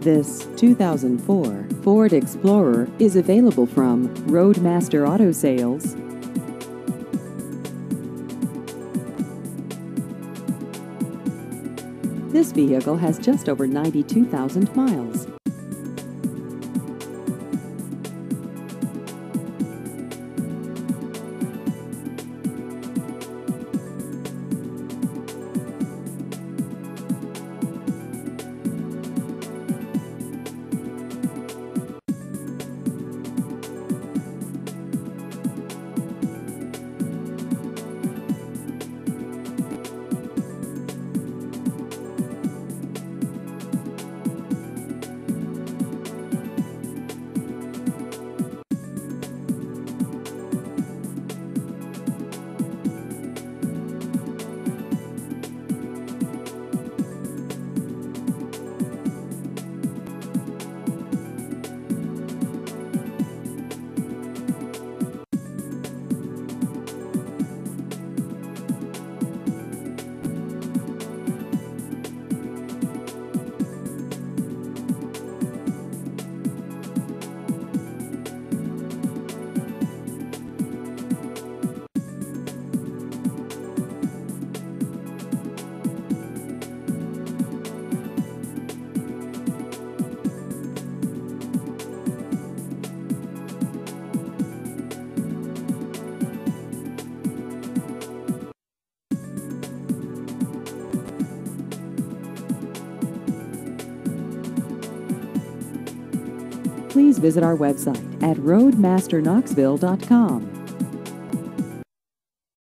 This 2004 Ford Explorer is available from Roadmaster Auto Sales. This vehicle has just over 92,000 miles. Please visit our website at roadmasterknoxville.com.